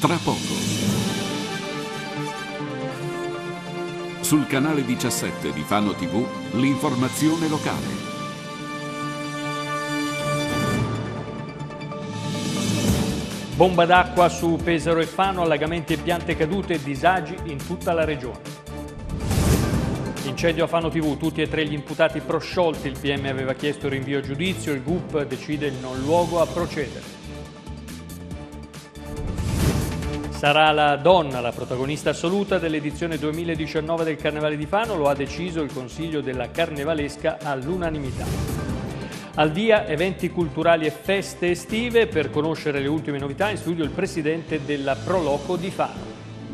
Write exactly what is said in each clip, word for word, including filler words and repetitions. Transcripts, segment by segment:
tra poco. Sul canale diciassette di Fano tivù, l'informazione locale. Bomba d'acqua su Pesaro e Fano, allagamenti e piante cadute e disagi in tutta la regione. Incendio a Fano tivù, tutti e tre gli imputati prosciolti, il P M aveva chiesto il rinvio a giudizio, il G U P decide il non luogo a procedere. Sarà la donna la protagonista assoluta dell'edizione duemiladiciannove del Carnevale di Fano, lo ha deciso il Consiglio della Carnevalesca all'unanimità. Al via eventi culturali e feste estive, per conoscere le ultime novità in studio il presidente della Proloco di Fano.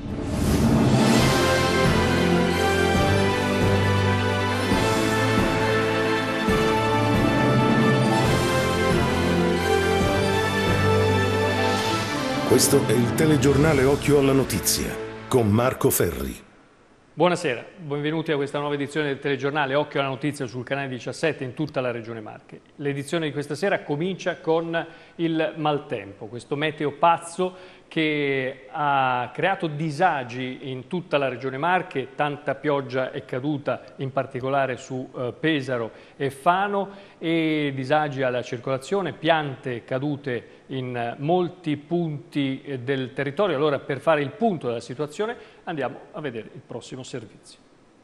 Questo è il telegiornale Occhio alla Notizia con Marco Ferri. Buonasera, benvenuti a questa nuova edizione del telegiornale Occhio alla Notizia sul canale diciassette in tutta la regione Marche. L'edizione di questa sera comincia con il maltempo, questo meteo pazzo che ha creato disagi in tutta la regione Marche, tanta pioggia è caduta in particolare su eh, Pesaro e Fano e disagi alla circolazione, piante cadute in molti punti del territorio. Allora, per fare il punto della situazione andiamo a vedere il prossimo servizio.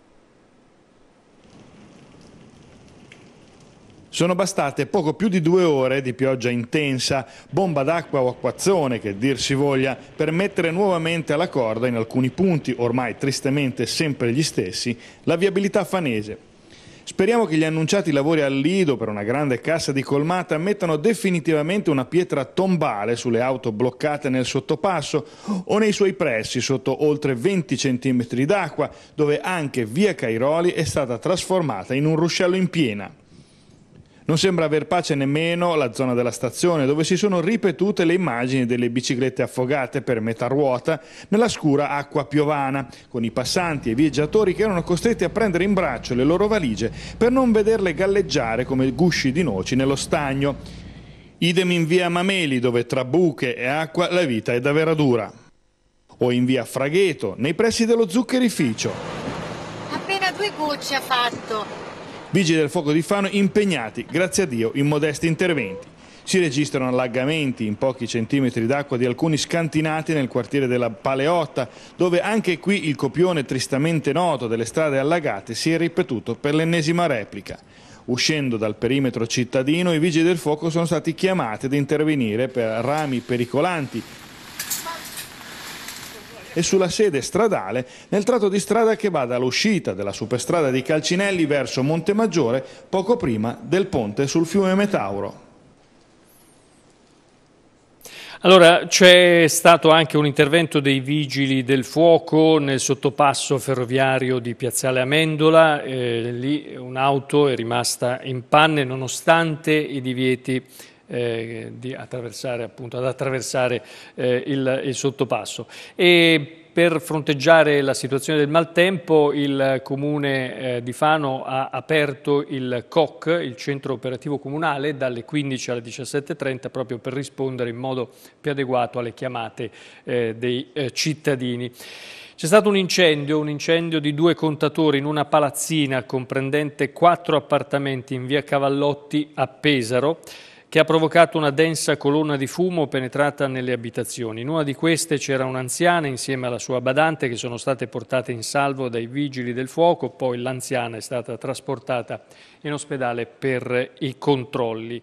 Sono bastate poco più di due ore di pioggia intensa, bomba d'acqua o acquazzone che dir si voglia, per mettere nuovamente alla corda in alcuni punti, ormai tristemente sempre gli stessi, la viabilità fanese. Speriamo che gli annunciati lavori al Lido per una grande cassa di colmata mettano definitivamente una pietra tombale sulle auto bloccate nel sottopasso o nei suoi pressi sotto oltre venti centimetri d'acqua, dove anche via Cairoli è stata trasformata in un ruscello in piena. Non sembra aver pace nemmeno la zona della stazione, dove si sono ripetute le immagini delle biciclette affogate per metà ruota nella scura acqua piovana, con i passanti e i viaggiatori che erano costretti a prendere in braccio le loro valigie per non vederle galleggiare come gusci di noci nello stagno. Idem in via Mameli, dove tra buche e acqua la vita è davvero dura. O in via Fragheto, nei pressi dello zuccherificio. Appena due gocce ha fatto. Vigili del fuoco di Fano impegnati, grazie a Dio, in modesti interventi. Si registrano allagamenti in pochi centimetri d'acqua di alcuni scantinati nel quartiere della Paleotta, dove anche qui il copione tristamente noto delle strade allagate si è ripetuto per l'ennesima replica. Uscendo dal perimetro cittadino, i vigili del fuoco sono stati chiamati ad intervenire per rami pericolanti e sulla sede stradale nel tratto di strada che va dall'uscita della superstrada di Calcinelli verso Montemaggiore poco prima del ponte sul fiume Metauro. Allora, c'è stato anche un intervento dei vigili del fuoco nel sottopasso ferroviario di Piazzale Amendola, eh, lì un'auto è rimasta in panne nonostante i divieti Eh, di attraversare, appunto, ad attraversare eh, il, il sottopasso. E per fronteggiare la situazione del maltempo il Comune eh, di Fano ha aperto il C O C, il centro operativo comunale, dalle quindici alle diciassette e trenta proprio per rispondere in modo più adeguato alle chiamate eh, dei eh, cittadini. C'è stato un incendio, un incendio di due contatori in una palazzina comprendente quattro appartamenti in via Cavallotti a Pesaro, che ha provocato una densa colonna di fumo penetrata nelle abitazioni. In una di queste c'era un'anziana insieme alla sua badante che sono state portate in salvo dai vigili del fuoco, poi l'anziana è stata trasportata in ospedale per i controlli.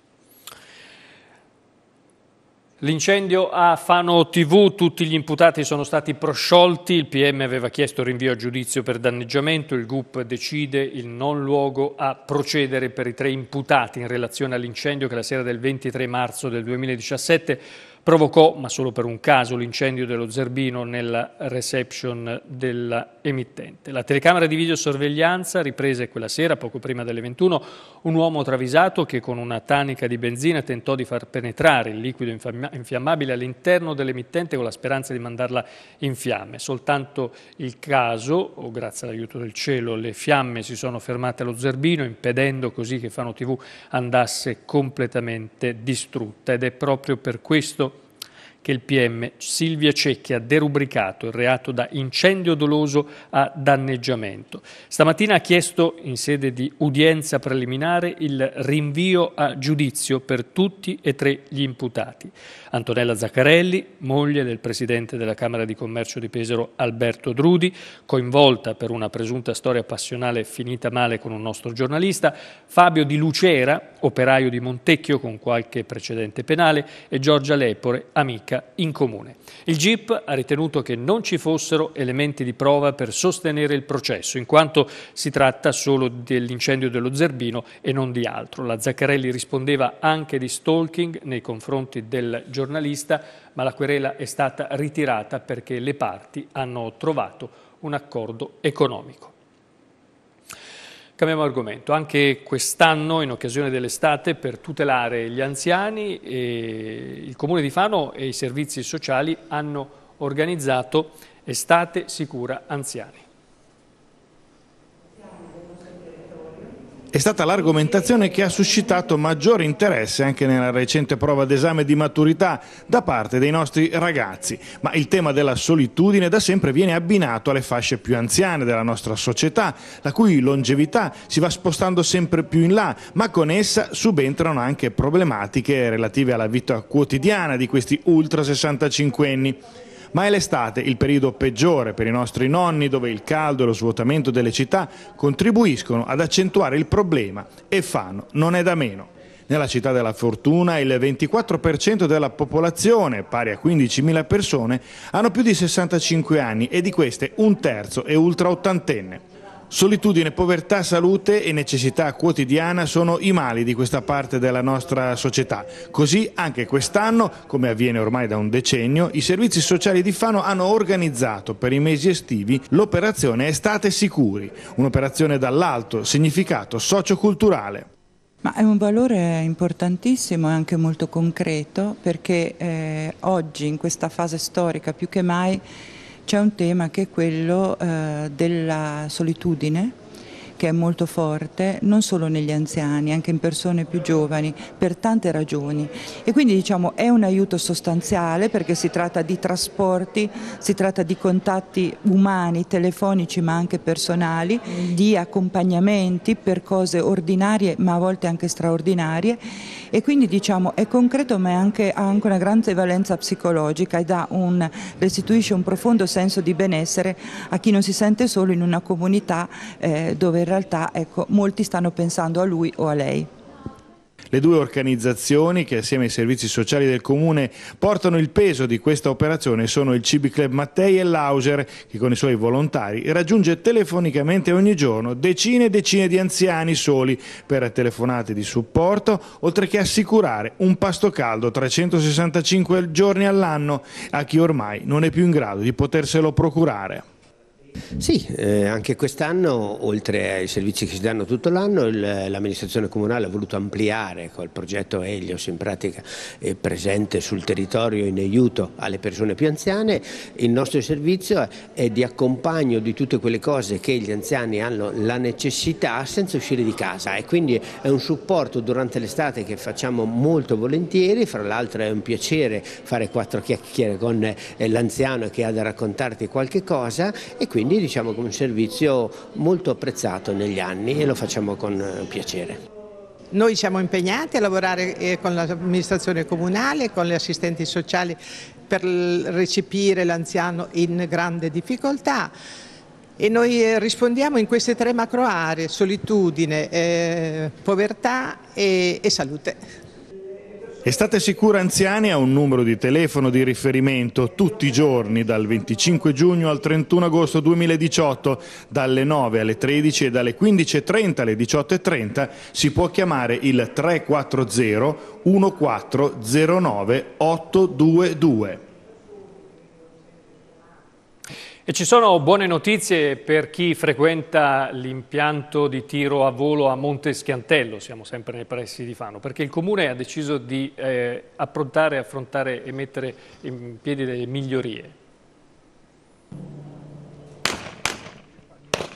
L'incendio a Fano tivù, tutti gli imputati sono stati prosciolti, il P M aveva chiesto rinvio a giudizio per danneggiamento, il G U P decide il non luogo a procedere per i tre imputati in relazione all'incendio che la sera del ventitré marzo del duemiladiciassette provocò, ma solo per un caso, l'incendio dello Zerbino nella reception dell'emittente. La telecamera di videosorveglianza riprese quella sera, poco prima delle ventuno, un uomo travisato che con una tanica di benzina tentò di far penetrare il liquido infiammabile all'interno dell'emittente con la speranza di mandarla in fiamme. Soltanto il caso, o grazie all'aiuto del cielo, le fiamme si sono fermate allo Zerbino, impedendo così che Fano tivù andasse completamente distrutta, ed è proprio per questo che il P M Silvia Cecchi ha derubricato il reato da incendio doloso a danneggiamento. Stamattina ha chiesto in sede di udienza preliminare il rinvio a giudizio per tutti e tre gli imputati. Antonella Zaccarelli, moglie del presidente della Camera di Commercio di Pesaro Alberto Drudi, coinvolta per una presunta storia passionale finita male con un nostro giornalista, Fabio Di Lucera, operaio di Montecchio con qualche precedente penale, e Giorgia Lepore, amica in comune. Il G I P ha ritenuto che non ci fossero elementi di prova per sostenere il processo, in quanto si tratta solo dell'incendio dello Zerbino e non di altro. La Zaccarelli rispondeva anche di stalking nei confronti del giornalista, ma la querela è stata ritirata perché le parti hanno trovato un accordo economico. Cambiamo argomento. Anche quest'anno, in occasione dell'estate, per tutelare gli anziani, eh, il Comune di Fano e i servizi sociali hanno organizzato Estate Sicura Anziani. È stata l'argomentazione che ha suscitato maggiore interesse anche nella recente prova d'esame di maturità da parte dei nostri ragazzi, ma il tema della solitudine da sempre viene abbinato alle fasce più anziane della nostra società, la cui longevità si va spostando sempre più in là, ma con essa subentrano anche problematiche relative alla vita quotidiana di questi ultra sessantacinquenni. Ma è l'estate il periodo peggiore per i nostri nonni, dove il caldo e lo svuotamento delle città contribuiscono ad accentuare il problema, e Fano non è da meno. Nella città della Fortuna il ventiquattro per cento della popolazione, pari a quindicimila persone, hanno più di sessantacinque anni e di queste un terzo è ultra ottantenne. Solitudine, povertà, salute e necessità quotidiana sono i mali di questa parte della nostra società. Così anche quest'anno, come avviene ormai da un decennio, i servizi sociali di Fano hanno organizzato per i mesi estivi l'operazione Estate Sicuri, un'operazione dall'alto significato socioculturale. Ma è un valore importantissimo e anche molto concreto, perché eh, oggi in questa fase storica più che mai c'è un tema che è quello eh, della solitudine, che è molto forte non solo negli anziani, anche in persone più giovani, per tante ragioni. E quindi diciamo è un aiuto sostanziale, perché si tratta di trasporti, si tratta di contatti umani, telefonici ma anche personali, di accompagnamenti per cose ordinarie ma a volte anche straordinarie, e quindi diciamo è concreto ma è anche, ha anche una grande valenza psicologica e dà un, restituisce un profondo senso di benessere a chi non si sente solo in una comunità eh, dove in realtà ecco, molti stanno pensando a lui o a lei. Le due organizzazioni che assieme ai servizi sociali del Comune portano il peso di questa operazione sono il C B Club Mattei e l'Auger, che con i suoi volontari raggiunge telefonicamente ogni giorno decine e decine di anziani soli per telefonate di supporto, oltre che assicurare un pasto caldo trecentosessantacinque giorni all'anno a chi ormai non è più in grado di poterselo procurare. Sì, eh, anche quest'anno, oltre ai servizi che si danno tutto l'anno, l'amministrazione comunale ha voluto ampliare col progetto Helios, in pratica è presente sul territorio in aiuto alle persone più anziane. Il nostro servizio è di accompagno di tutte quelle cose che gli anziani hanno la necessità senza uscire di casa, e quindi è un supporto durante l'estate che facciamo molto volentieri. Fra l'altro è un piacere fare quattro chiacchiere con eh, l'anziano che ha da raccontarti qualche cosa, e quindi Quindi diciamo che è un servizio molto apprezzato negli anni e lo facciamo con piacere. Noi siamo impegnati a lavorare con l'amministrazione comunale, con le assistenti sociali per recepire l'anziano in grande difficoltà, e noi rispondiamo in queste tre macro aree: solitudine, eh, povertà e, e salute. Estate Sicura Anziani ha un numero di telefono di riferimento tutti i giorni dal venticinque giugno al trentuno agosto duemiladiciotto, dalle nove alle tredici e dalle quindici e trenta alle diciotto e trenta. Si può chiamare il tre quattro zero uno quattro zero nove otto due due. E ci sono buone notizie per chi frequenta l'impianto di tiro a volo a Monte Schiantello, siamo sempre nei pressi di Fano, perché il Comune ha deciso di eh, approntare, affrontare e mettere in piedi delle migliorie.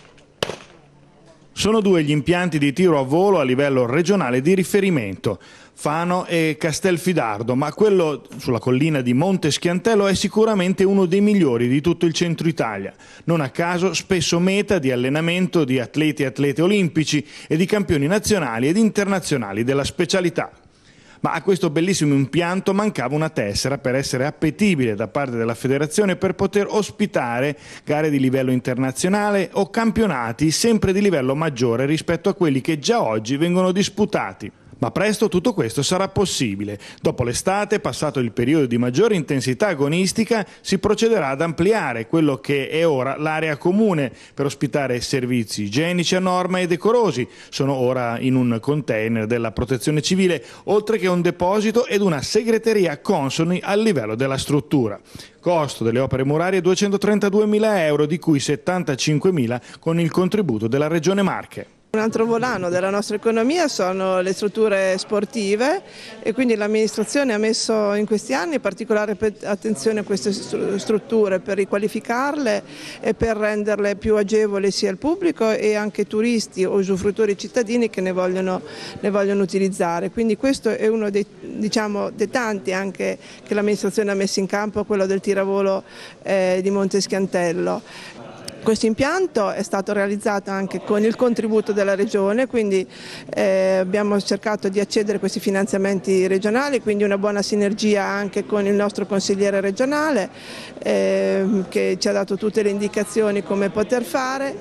Sono due gli impianti di tiro a volo a livello regionale di riferimento. Fano e Castelfidardo, ma quello sulla collina di Monte Schiantello è sicuramente uno dei migliori di tutto il centro Italia. Non a caso spesso meta di allenamento di atleti e atlete olimpici e di campioni nazionali ed internazionali della specialità. Ma a questo bellissimo impianto mancava una tessera per essere appetibile da parte della federazione per poter ospitare gare di livello internazionale o campionati sempre di livello maggiore rispetto a quelli che già oggi vengono disputati. Ma presto tutto questo sarà possibile. Dopo l'estate, passato il periodo di maggiore intensità agonistica, si procederà ad ampliare quello che è ora l'area comune per ospitare servizi igienici a norma e decorosi. Sono ora in un container della Protezione Civile, oltre che un deposito ed una segreteria consoni al livello della struttura. Costo delle opere murarie duecentotrentaduemila euro, di cui settantacinquemila con il contributo della Regione Marche. Un altro volano della nostra economia sono le strutture sportive e quindi l'amministrazione ha messo in questi anni particolare attenzione a queste strutture per riqualificarle e per renderle più agevoli sia al pubblico e anche turisti o usufruttori cittadini che ne vogliono, ne vogliono utilizzare. Quindi questo è uno dei, diciamo, dei tanti anche che l'amministrazione ha messo in campo, quello del tiravolo eh, di Monte Schiantello. Questo impianto è stato realizzato anche con il contributo della Regione, quindi eh, abbiamo cercato di accedere a questi finanziamenti regionali, quindi una buona sinergia anche con il nostro consigliere regionale eh, che ci ha dato tutte le indicazioni come poter fare.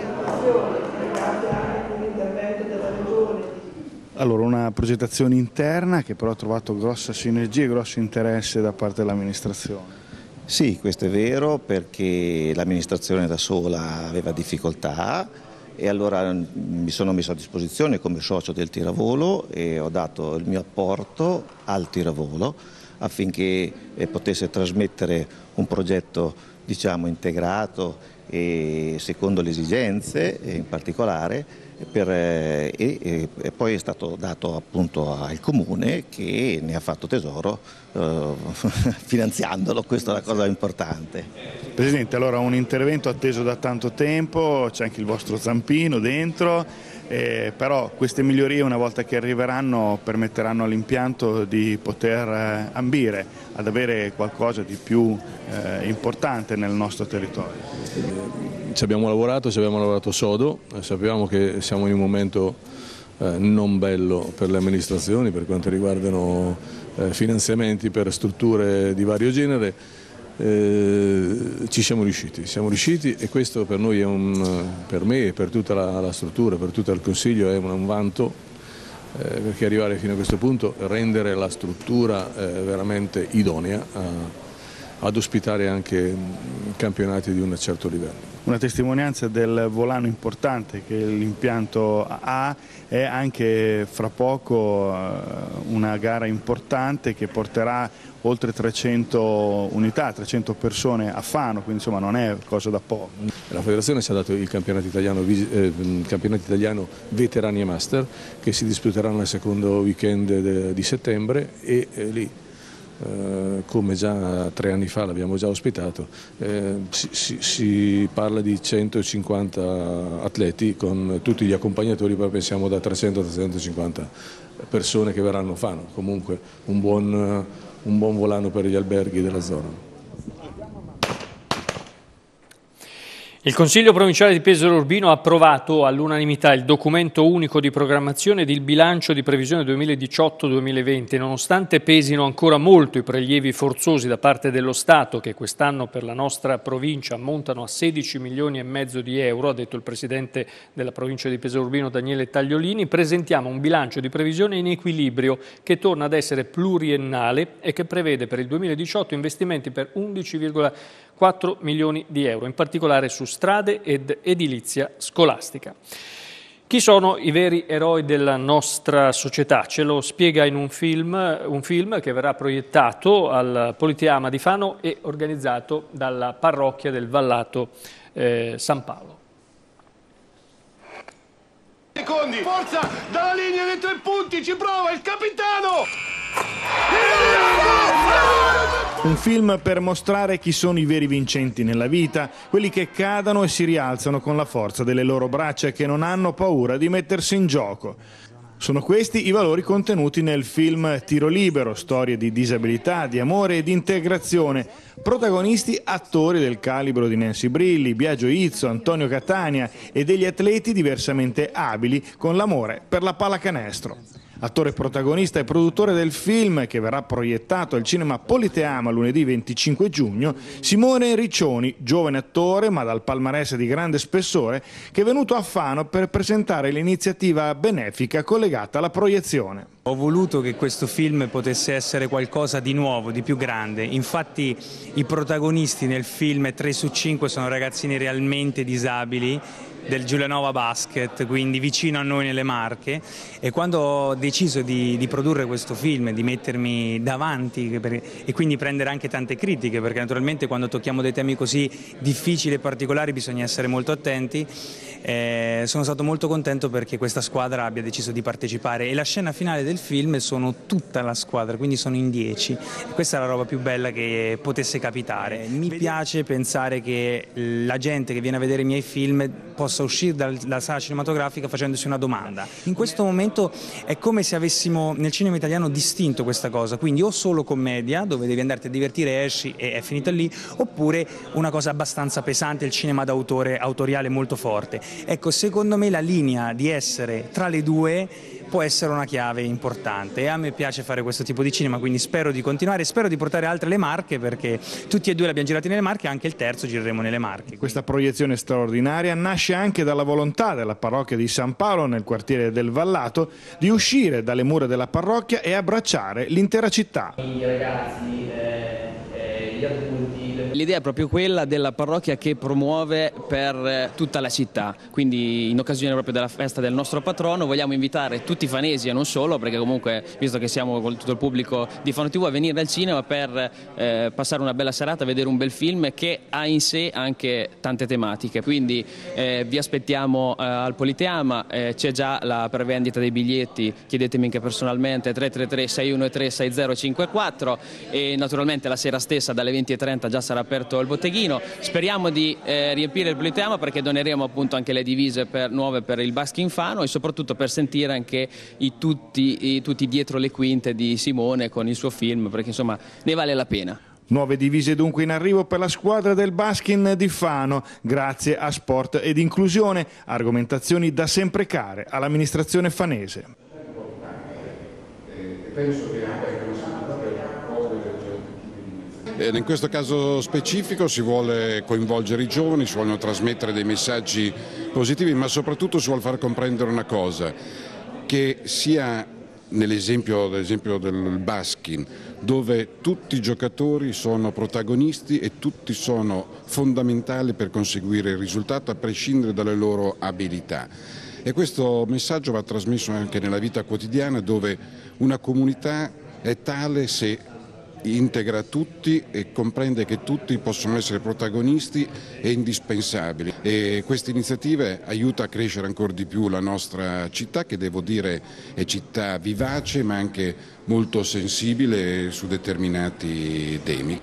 Allora, una progettazione interna che però ha trovato grossa sinergia e grosso interesse da parte dell'amministrazione. Sì, questo è vero, perché l'amministrazione da sola aveva difficoltà e allora mi sono messo a disposizione come socio del tiravolo e ho dato il mio apporto al tiravolo affinché potesse trasmettere un progetto, diciamo, integrato e secondo le esigenze in particolare. Per, e, e, e poi è stato dato appunto al Comune che ne ha fatto tesoro eh, finanziandolo, questa è la cosa importante. Presidente, allora un intervento atteso da tanto tempo, c'è anche il vostro zampino dentro, eh, però queste migliorie una volta che arriveranno permetteranno all'impianto di poter eh, ambire ad avere qualcosa di più eh, importante nel nostro territorio. Ci abbiamo lavorato, ci abbiamo lavorato sodo, sappiamo che siamo in un momento eh, non bello per le amministrazioni per quanto riguardano eh, finanziamenti per strutture di vario genere, eh, ci siamo riusciti, siamo riusciti e questo per noi è un, per me e per tutta la, la struttura, per tutto il Consiglio è un, un vanto, eh, perché arrivare fino a questo punto, rendere la struttura eh, veramente idonea a, ad ospitare anche campionati di un certo livello. Una testimonianza del volano importante che l'impianto ha è anche fra poco una gara importante che porterà oltre trecento unità, trecento persone a Fano, quindi insomma non è cosa da poco. La federazione ci ha dato il campionato italiano, eh, campionato italiano Veterani e Master che si disputerà nel secondo weekend de, di settembre e eh, lì Uh, come già tre anni fa l'abbiamo già ospitato, eh, si, si, si parla di centocinquanta atleti con tutti gli accompagnatori, poi pensiamo da trecento a trecentocinquanta persone che verranno a Fano, comunque un buon, un buon volano per gli alberghi della zona. Il Consiglio provinciale di Pesaro Urbino ha approvato all'unanimità il documento unico di programmazione ed il bilancio di previsione duemiladiciotto duemilaventi. Nonostante pesino ancora molto i prelievi forzosi da parte dello Stato, che quest'anno per la nostra provincia ammontano a sedici milioni e mezzo di euro, ha detto il presidente della provincia di Pesaro Urbino Daniele Tagliolini, presentiamo un bilancio di previsione in equilibrio che torna ad essere pluriennale e che prevede per il duemiladiciotto investimenti per undici virgola quattro milioni di euro, in particolare su strade ed edilizia scolastica. Chi sono i veri eroi della nostra società? Ce lo spiega in un film, un film che verrà proiettato al Politeama di Fano e organizzato dalla parrocchia del Vallato eh, San Paolo. Secondi, forza, dalla linea dei tre punti, ci prova il capitano! Un film per mostrare chi sono i veri vincenti nella vita, quelli che cadono e si rialzano con la forza delle loro braccia e che non hanno paura di mettersi in gioco. Sono questi i valori contenuti nel film Tiro Libero, storie di disabilità, di amore e di integrazione. Protagonisti attori del calibro di Nancy Brilli, Biagio Izzo, Antonio Catania e degli atleti diversamente abili con l'amore per la pallacanestro. Attore protagonista e produttore del film, che verrà proiettato al cinema Politeama lunedì venticinque giugno, Simone Riccioni, giovane attore ma dal palmarès di grande spessore, che è venuto a Fano per presentare l'iniziativa benefica collegata alla proiezione. Ho voluto che questo film potesse essere qualcosa di nuovo, di più grande. Infatti i protagonisti nel film tre su cinque sono ragazzini realmente disabili del Giulianova Basket, quindi vicino a noi nelle Marche, e quando ho deciso di, di produrre questo film, di mettermi davanti per, e quindi prendere anche tante critiche, perché naturalmente quando tocchiamo dei temi così difficili e particolari bisogna essere molto attenti, eh, sono stato molto contento perché questa squadra abbia deciso di partecipare, e la scena finale del film sono tutta la squadra, quindi sono in dieci, e questa è la roba più bella che potesse capitare. Mi piace pensare che la gente che viene a vedere i miei film possa uscire dalla sala cinematografica facendosi una domanda. In questo momento è come se avessimo nel cinema italiano distinto questa cosa, quindi o solo commedia dove devi andarti a divertire, esci e è finito lì, oppure una cosa abbastanza pesante, il cinema d'autore autoriale molto forte. Ecco, secondo me la linea di essere tra le due può essere una chiave importante, e a me piace fare questo tipo di cinema, quindi spero di continuare, spero di portare altre le Marche, perché tutti e due li abbiamo girati nelle Marche, anche il terzo gireremo nelle Marche. Quindi questa proiezione straordinaria nasce anche dalla volontà della parrocchia di San Paolo, nel quartiere del Vallato, di uscire dalle mura della parrocchia e abbracciare l'intera città. I ragazzi, eh, eh, gli adulti. L'idea è proprio quella della parrocchia che promuove per tutta la città, quindi in occasione proprio della festa del nostro patrono vogliamo invitare tutti i fanesi e non solo, perché comunque visto che siamo con tutto il pubblico di Fano tivù, a venire al cinema per eh, passare una bella serata, vedere un bel film che ha in sé anche tante tematiche, quindi eh, vi aspettiamo eh, al Politeama, eh, c'è già la prevendita dei biglietti, chiedetemi anche personalmente, tre tre tre sei uno tre sei zero cinque quattro, e naturalmente la sera stessa dalle venti e trenta già sarà aperto il botteghino. Speriamo di eh, riempire il Politeama, perché doneremo appunto anche le divise per, nuove per il Basket in Fano, e soprattutto per sentire anche i tutti, i, tutti dietro le quinte di Simone con il suo film, perché insomma ne vale la pena. Nuove divise dunque in arrivo per la squadra del Baskin di Fano, grazie a Sport ed Inclusione, argomentazioni da sempre care all'amministrazione fanese. Penso che in questo caso specifico si vuole coinvolgere i giovani, si vogliono trasmettere dei messaggi positivi, ma soprattutto si vuole far comprendere una cosa, che sia nell'esempio ad esempio del Baskin, dove tutti i giocatori sono protagonisti e tutti sono fondamentali per conseguire il risultato a prescindere dalle loro abilità. E questo messaggio va trasmesso anche nella vita quotidiana, dove una comunità è tale se integra tutti e comprende che tutti possono essere protagonisti e indispensabili, e questa iniziativa aiuta a crescere ancora di più la nostra città, che devo dire è città vivace ma anche molto sensibile su determinati temi.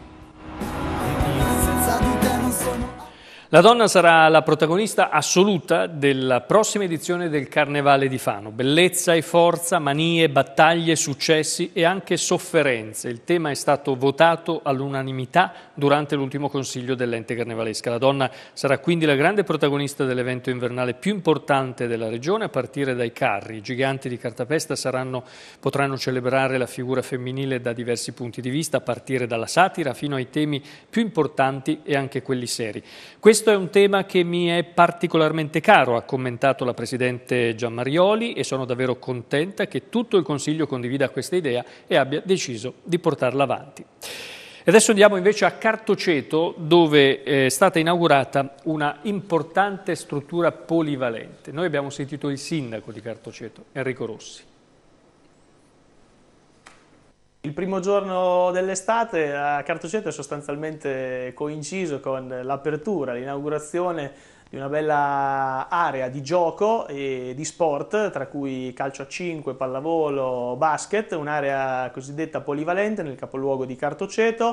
La donna sarà la protagonista assoluta della prossima edizione del Carnevale di Fano. Bellezza e forza, manie, battaglie, successi e anche sofferenze. Il tema è stato votato all'unanimità durante l'ultimo consiglio dell'ente carnevalesca. La donna sarà quindi la grande protagonista dell'evento invernale più importante della regione, a partire dai carri. I giganti di cartapesta saranno, potranno celebrare la figura femminile da diversi punti di vista, a partire dalla satira fino ai temi più importanti e anche quelli seri. Questo è un tema che mi è particolarmente caro, ha commentato la Presidente Giammarioli, e sono davvero contenta che tutto il Consiglio condivida questa idea e abbia deciso di portarla avanti. E adesso andiamo invece a Cartoceto, dove è stata inaugurata una importante struttura polivalente. Noi abbiamo sentito il sindaco di Cartoceto, Enrico Rossi. Il primo giorno dell'estate a Cartoceto è sostanzialmente coinciso con l'apertura, l'inaugurazione di una bella area di gioco e di sport, tra cui calcio a cinque, pallavolo, basket, un'area cosiddetta polivalente nel capoluogo di Cartoceto,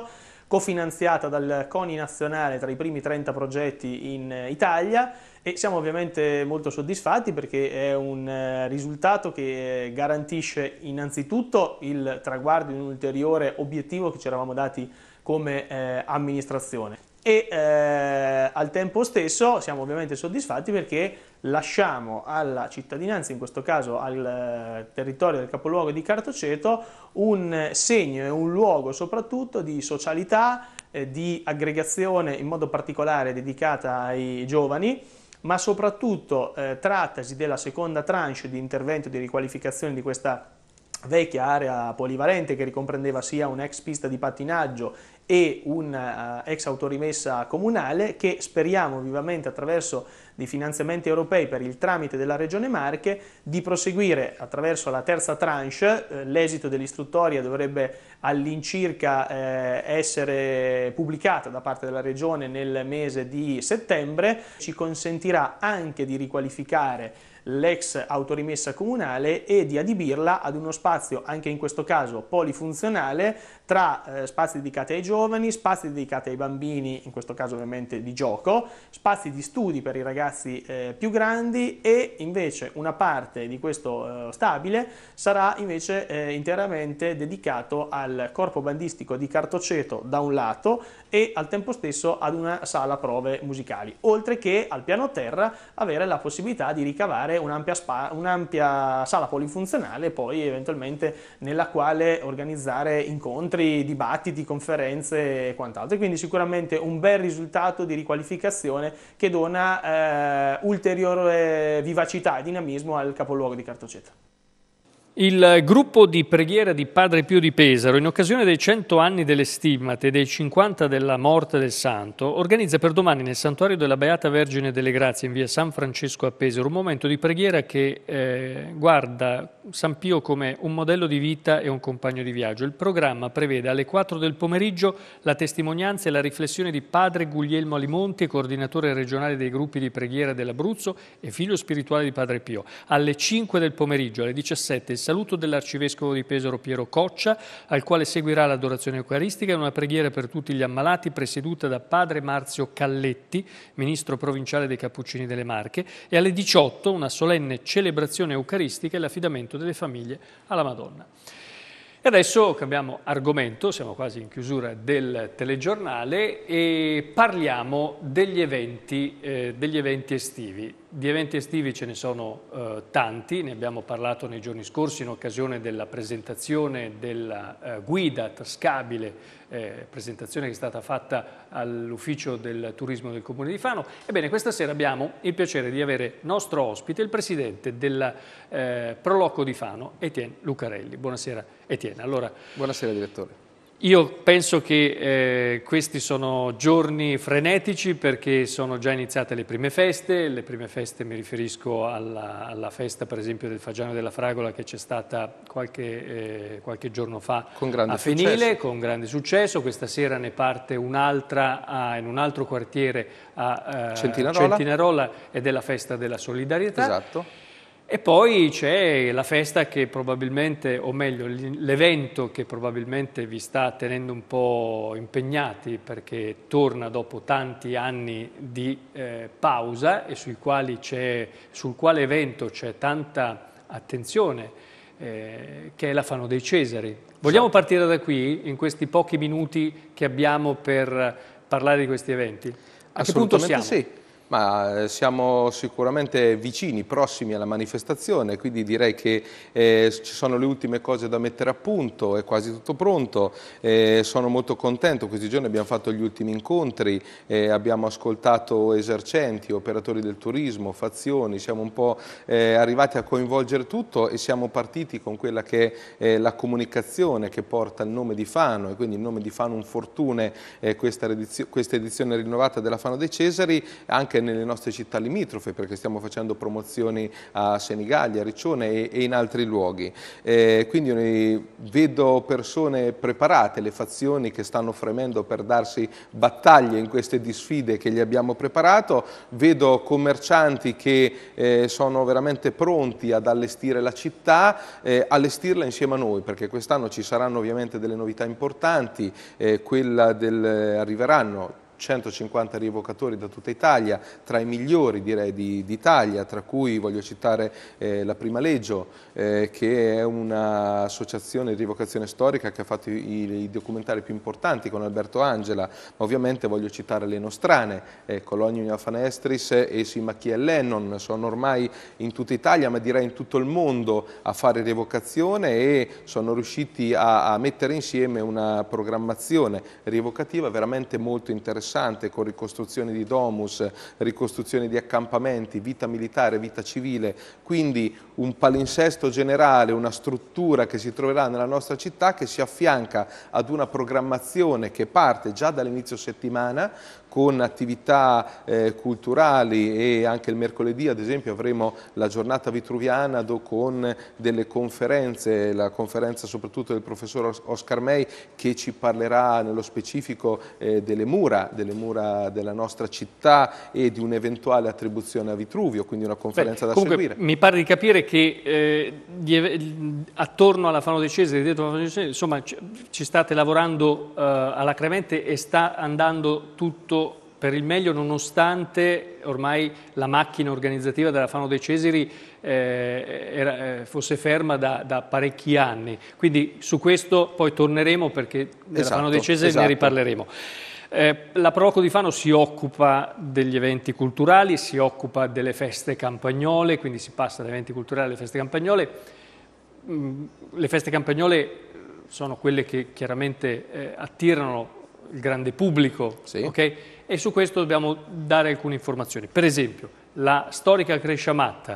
cofinanziata dal CONI nazionale tra i primi trenta progetti in Italia, e siamo ovviamente molto soddisfatti perché è un risultato che garantisce innanzitutto il traguardo di un ulteriore obiettivo che ci eravamo dati come eh, amministrazione, e eh, al tempo stesso siamo ovviamente soddisfatti perché lasciamo alla cittadinanza, in questo caso al eh, territorio del capoluogo di Cartoceto, un segno e un luogo soprattutto di socialità, eh, di aggregazione in modo particolare dedicata ai giovani, ma soprattutto eh, trattasi della seconda tranche di intervento di riqualificazione di questa vecchia area polivalente che ricomprendeva sia un'ex pista di pattinaggio e una uh, ex autorimessa comunale, che speriamo vivamente attraverso dei finanziamenti europei per il tramite della Regione Marche di proseguire attraverso la terza tranche. Eh, l'esito dell'istruttoria dovrebbe all'incirca eh, essere pubblicata da parte della Regione nel mese di settembre, ci consentirà anche di riqualificare l'ex autorimessa comunale e di adibirla ad uno spazio, anche in questo caso polifunzionale, tra eh, spazi dedicati ai giovani, spazi dedicati ai bambini, in questo caso ovviamente di gioco, spazi di studi per i ragazzi eh, più grandi, e invece una parte di questo eh, stabile sarà invece eh, interamente dedicato al corpo bandistico di Cartoceto da un lato e al tempo stesso ad una sala prove musicali, oltre che al piano terra avere la possibilità di ricavare un'ampia, spa, un'ampia sala polifunzionale, poi eventualmente nella quale organizzare incontri, dibattiti, conferenze e quant'altro. Quindi sicuramente un bel risultato di riqualificazione che dona eh, ulteriore vivacità e dinamismo al capoluogo di Cartoceto. Il gruppo di preghiera di Padre Pio di Pesaro, in occasione dei cento anni delle stimmate e dei cinquanta della morte del santo, organizza per domani nel Santuario della Beata Vergine delle Grazie in via San Francesco a Pesaro un momento di preghiera che eh, guarda San Pio come un modello di vita e un compagno di viaggio. Il programma prevede alle quattro del pomeriggio la testimonianza e la riflessione di Padre Guglielmo Alimonti, coordinatore regionale dei gruppi di preghiera dell'Abruzzo e figlio spirituale di Padre Pio. Alle cinque del pomeriggio, alle diciassette, saluto dell'arcivescovo di Pesaro Piero Coccia, al quale seguirà l'adorazione eucaristica e una preghiera per tutti gli ammalati presieduta da Padre Marzio Calletti, ministro provinciale dei Cappuccini delle Marche, e alle diciotto una solenne celebrazione eucaristica e l'affidamento delle famiglie alla Madonna. E adesso cambiamo argomento, siamo quasi in chiusura del telegiornale e parliamo degli eventi, eh, degli eventi estivi. Di eventi estivi ce ne sono eh, tanti, ne abbiamo parlato nei giorni scorsi in occasione della presentazione della eh, guida tascabile, eh, presentazione che è stata fatta all'ufficio del turismo del Comune di Fano. Ebbene, questa sera abbiamo il piacere di avere nostro ospite il presidente del eh, Proloco di Fano, Etienne Lucarelli. Buonasera Etienne. Allora, buonasera direttore. Io penso che eh, questi sono giorni frenetici perché sono già iniziate le prime feste. Le prime feste mi riferisco alla, alla festa per esempio del Fagiano della Fragola che c'è stata qualche, eh, qualche giorno fa a Fenile, successo. con grande successo. Questa sera ne parte un'altra in un altro quartiere a eh, Centinarola. Centinarola ed è la festa della solidarietà. Esatto. E poi c'è la festa che probabilmente, o meglio l'evento che probabilmente vi sta tenendo un po' impegnati perché torna dopo tanti anni di eh, pausa e sui quali c'è, sul quale evento c'è tanta attenzione, eh, che è la Fano dei Cesari. Vogliamo partire da qui, in questi pochi minuti che abbiamo per parlare di questi eventi? A che punto siamo? Sì. Ma siamo sicuramente vicini, prossimi alla manifestazione, quindi direi che eh, ci sono le ultime cose da mettere a punto, è quasi tutto pronto, eh, sono molto contento, questi giorni abbiamo fatto gli ultimi incontri, eh, abbiamo ascoltato esercenti, operatori del turismo, fazioni, siamo un po' eh, arrivati a coinvolgere tutto e siamo partiti con quella che è eh, la comunicazione che porta il nome di Fano e quindi il nome di Fano un fortune, eh, questa, questa edizione rinnovata della Fano dei Cesari, anche anche nelle nostre città limitrofe, perché stiamo facendo promozioni a Senigallia, a Riccione e, e in altri luoghi. Eh, quindi vedo persone preparate, le fazioni che stanno fremendo per darsi battaglie in queste disfide che gli abbiamo preparato, vedo commercianti che eh, sono veramente pronti ad allestire la città, eh, allestirla insieme a noi, perché quest'anno ci saranno ovviamente delle novità importanti, eh, quella del, arriveranno centocinquanta rievocatori da tutta Italia, tra i migliori direi d'Italia, tra cui voglio citare eh, la Prima Leggio, eh, che è un'associazione di rievocazione storica che ha fatto i, i documentari più importanti con Alberto Angela, ma ovviamente voglio citare le Nostrane, eh, Cologno Fanestris e Simacchia e Lennon, sono ormai in tutta Italia, ma direi in tutto il mondo a fare rievocazione, e sono riusciti a, a mettere insieme una programmazione rievocativa veramente molto interessante, con ricostruzioni di domus, ricostruzioni di accampamenti, vita militare, vita civile, quindi un palinsesto generale, una struttura che si troverà nella nostra città che si affianca ad una programmazione che parte già dall'inizio settimana con attività eh, culturali, e anche il mercoledì ad esempio avremo la giornata vitruviana con delle conferenze, la conferenza soprattutto del professor Oscar May che ci parlerà nello specifico eh, delle mura, delle mura della nostra città e di un'eventuale attribuzione a Vitruvio, quindi una conferenza Beh, da comunque, seguire. Mi pare di capire che eh, attorno alla Fano dei Cesari, dietro alla Fano dei Cesari, insomma ci state lavorando eh, alacremente e sta andando tutto per il meglio, nonostante ormai la macchina organizzativa della Fano dei Cesari eh, era, eh, fosse ferma da, da parecchi anni. Quindi su questo poi torneremo, perché della esatto, Fano dei Cesari esatto. ne riparleremo. Eh, la Proloco di Fano si occupa degli eventi culturali, si occupa delle feste campagnole, quindi si passa dagli eventi culturali alle feste campagnole. Mm, le feste campagnole sono quelle che chiaramente eh, attirano il grande pubblico, sì. okay? E su questo dobbiamo dare alcune informazioni. Per esempio, la storica Crescia Matta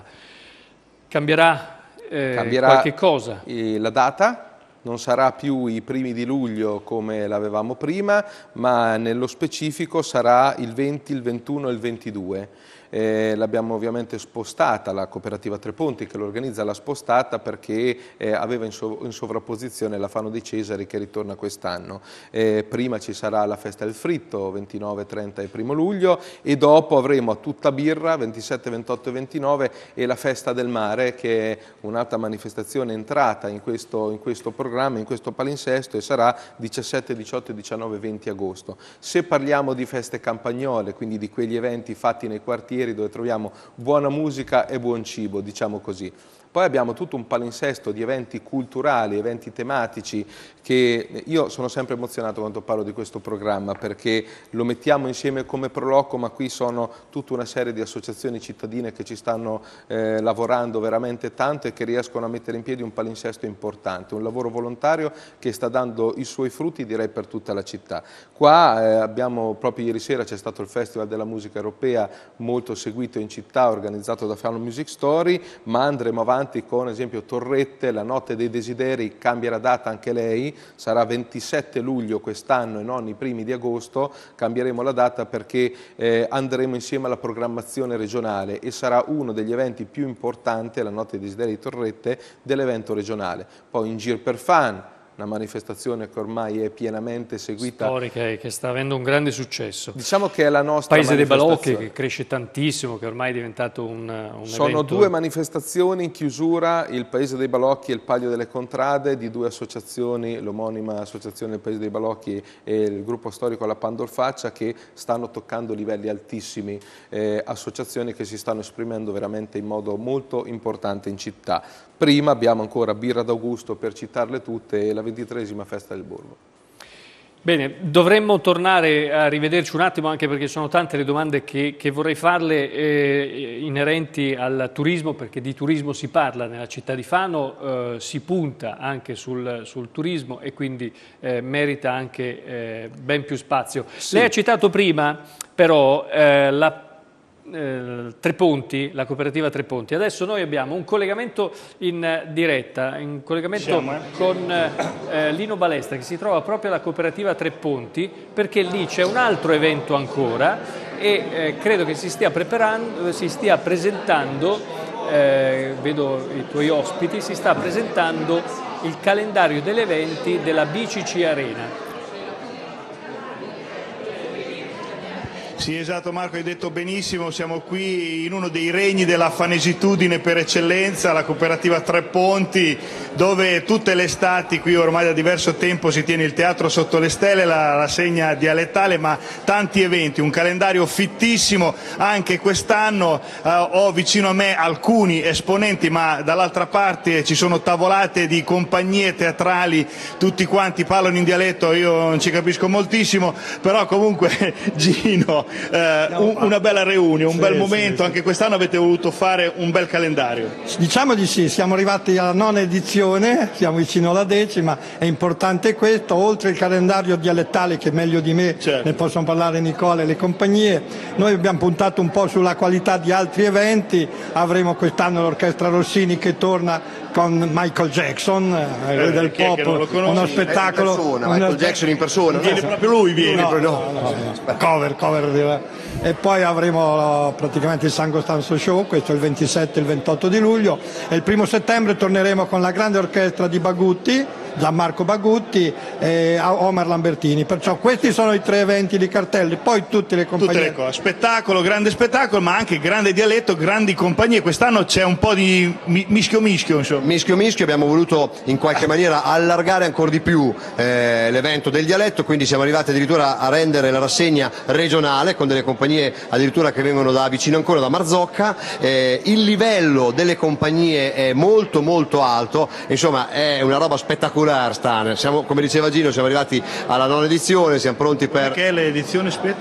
cambierà, eh, cambierà qualche cosa? La data non sarà più i primi di luglio come l'avevamo prima, ma nello specifico sarà il venti, il ventuno e il ventidue. Eh, l'abbiamo ovviamente spostata, la cooperativa Treponti che lo organizza l'ha spostata perché eh, aveva in, sov in sovrapposizione la Fano dei Cesari che ritorna quest'anno. Eh, prima ci sarà la festa del fritto, ventinove, trenta e primo luglio, e dopo avremo a tutta birra, ventisette, ventotto e ventinove, e la festa del mare, che è un'altra manifestazione entrata in questo, in questo programma, in questo palinsesto, e sarà diciassette, diciotto, diciannove e venti agosto. Se parliamo di feste campagnole, quindi di quegli eventi fatti nei quartieri dove troviamo buona musica e buon cibo, diciamo così. Poi abbiamo tutto un palinsesto di eventi culturali, eventi tematici, che io sono sempre emozionato quando parlo di questo programma, perché lo mettiamo insieme come Proloco, ma qui sono tutta una serie di associazioni cittadine che ci stanno eh, lavorando veramente tanto e che riescono a mettere in piedi un palinsesto importante, un lavoro volontario che sta dando i suoi frutti, direi, per tutta la città. Qua eh, abbiamo, proprio ieri sera c'è stato il Festival della Musica Europea, molto seguito in città, organizzato da Fano Music Story, ma andremo avanti con, ad esempio, Torrette, la Notte dei Desideri, cambia la data anche lei, sarà ventisette luglio quest'anno e non i primi di agosto, cambieremo la data perché eh, andremo insieme alla programmazione regionale e sarà uno degli eventi più importanti, la Notte dei Desideri di Torrette, dell'evento regionale. Poi in Gir per Fan, una manifestazione che ormai è pienamente seguita. Storica, che sta avendo un grande successo. Diciamo che è la nostra Paese dei Balocchi, che cresce tantissimo, che ormai è diventato un, un Sono evento... due manifestazioni in chiusura, il Paese dei Balocchi e il Palio delle Contrade, di due associazioni, l'omonima associazione del Paese dei Balocchi e il gruppo storico La Pandolfaccia, che stanno toccando livelli altissimi, eh, associazioni che si stanno esprimendo veramente in modo molto importante in città. Prima abbiamo ancora Birra d'Augusto, per citarle tutte, e la ventitreesima Festa del Borgo. Bene, dovremmo tornare a rivederci un attimo, anche perché sono tante le domande che, che vorrei farle eh, inerenti al turismo, perché di turismo si parla nella città di Fano, eh, si punta anche sul, sul turismo e quindi eh, merita anche eh, ben più spazio. Sì. Lei ha citato prima però eh, la Eh, Treponti, la cooperativa Treponti. Adesso noi abbiamo un collegamento in diretta, in collegamento Siamo, eh? con eh, Lino Balestra, che si trova proprio alla cooperativa Treponti, perché lì c'è un altro evento ancora e eh, credo che si stia preparando, si stia presentando, eh, vedo i tuoi ospiti, si sta presentando il calendario degli eventi della B C C Arena. Sì, esatto Marco, hai detto benissimo, siamo qui in uno dei regni della fanesitudine per eccellenza, la cooperativa Tre Ponti, dove tutte le estati, qui ormai da diverso tempo si tiene il teatro sotto le stelle, la rassegna dialettale, ma tanti eventi, un calendario fittissimo anche quest'anno. Eh, ho vicino a me alcuni esponenti, ma dall'altra parte ci sono tavolate di compagnie teatrali, tutti quanti parlano in dialetto, io non ci capisco moltissimo, però comunque Gino, Eh, un, una bella reunion, un sì, bel momento, sì, anche quest'anno avete voluto fare un bel calendario. Diciamo di sì, siamo arrivati alla nona edizione, siamo vicino alla decima, è importante questo, oltre il calendario dialettale che meglio di me, certo, ne possono parlare Nicola e le compagnie, noi abbiamo puntato un po' sulla qualità di altri eventi, avremo quest'anno l'Orchestra Rossini che torna con Michael Jackson, eh, eh, del pop, uno spettacolo. Persona, Michael una... Jackson in persona. Viene no? proprio lui, viene. No, no, no, no, no. Cover, cover. E poi avremo praticamente il San Costanzo Show, questo è il ventisette e il ventotto di luglio, e il primo settembre torneremo con la grande orchestra di Bagutti, Gianmarco Bagutti e Omar Lambertini, perciò questi sono i tre eventi di cartelli, poi tutte le compagnie. Tutte le cose, spettacolo, grande spettacolo, ma anche grande dialetto, grandi compagnie, quest'anno c'è un po' di mischio mischio insomma. Mischio mischio, abbiamo voluto in qualche maniera allargare ancora di più eh, l'evento del dialetto, quindi siamo arrivati addirittura a rendere la rassegna regionale con delle compagnie addirittura che vengono da vicino ancora, da Marzocca, eh, il livello delle compagnie è molto molto alto, insomma è una roba spettacolare. Siamo, come diceva Gino, siamo arrivati alla nona edizione, siamo pronti per... Che è l'edizione spet...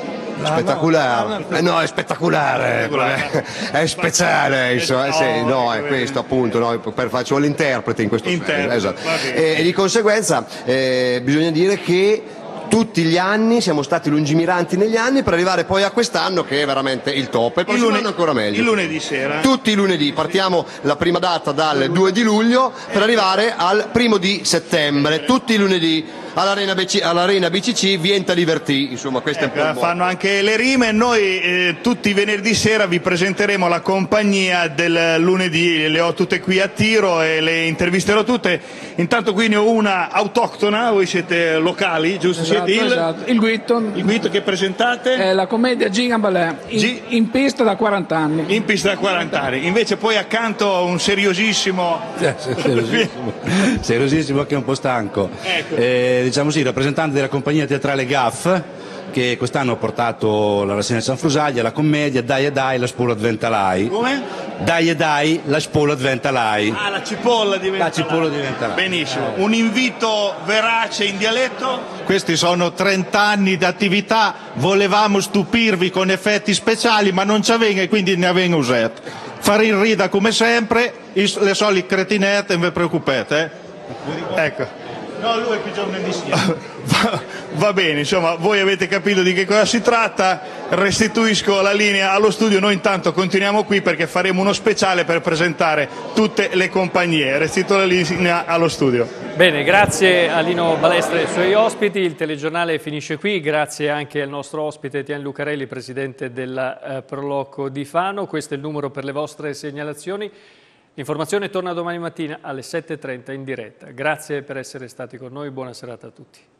spettacolare, eh, no è spettacolare, spettacolare. È speciale, insomma, eh, sì, no è questo appunto, no, per faccio l'interprete in questo senso, esatto. E, e di conseguenza eh, bisogna dire che tutti gli anni siamo stati lungimiranti negli anni per arrivare poi a quest'anno che è veramente il top, e il prossimo anno ancora meglio. Il lunedì sera. Tutti i lunedì, partiamo la prima data dal due di luglio per arrivare al primo di settembre, tutti i lunedì all'Arena B C, all'Arena B C C Vienta Libertì, insomma questo ecco, è un po' fanno anche le rime. Noi eh, tutti i venerdì sera vi presenteremo la compagnia del lunedì, le ho tutte qui a tiro e le intervisterò tutte. Intanto qui ne ho una autoctona, voi siete locali, giusto? Esatto, siete il, esatto. il Guitton. Il Guitton che presentate? È la commedia Gigambalè, in, G... in pista da quaranta anni. In pista da quaranta anni, invece poi accanto un seriosissimo... Eh, seriosissimo, seriosissimo che è un po' stanco. Ecco. Eh, diciamo sì, rappresentante della compagnia teatrale G A F, che quest'anno ha portato la rassegna San Frusaglia, la commedia Dai e Dai, la spola diventa Lai. Come? Dai e Dai, la spola diventa Lai. Ah, la cipolla diventa La cipolla diventa Lai. Benissimo. Un invito verace in dialetto? Questi sono trenta anni di attività, volevamo stupirvi con effetti speciali, ma non ci avvenga e quindi ne avvenga usato. Fare in rida come sempre, le solite cretinette, non vi preoccupate. Eh? Ecco. No, lui è più giovane di sì. Va, va bene, insomma, voi avete capito di che cosa si tratta, restituisco la linea allo studio, noi intanto continuiamo qui perché faremo uno speciale per presentare tutte le compagnie, restituo la linea allo studio. Bene, grazie a Lino Balestra e ai suoi ospiti, il telegiornale finisce qui, grazie anche al nostro ospite Tien Lucarelli, presidente della eh, Proloco di Fano, questo è il numero per le vostre segnalazioni. L'informazione torna domani mattina alle sette e trenta in diretta. Grazie per essere stati con noi, buona serata a tutti.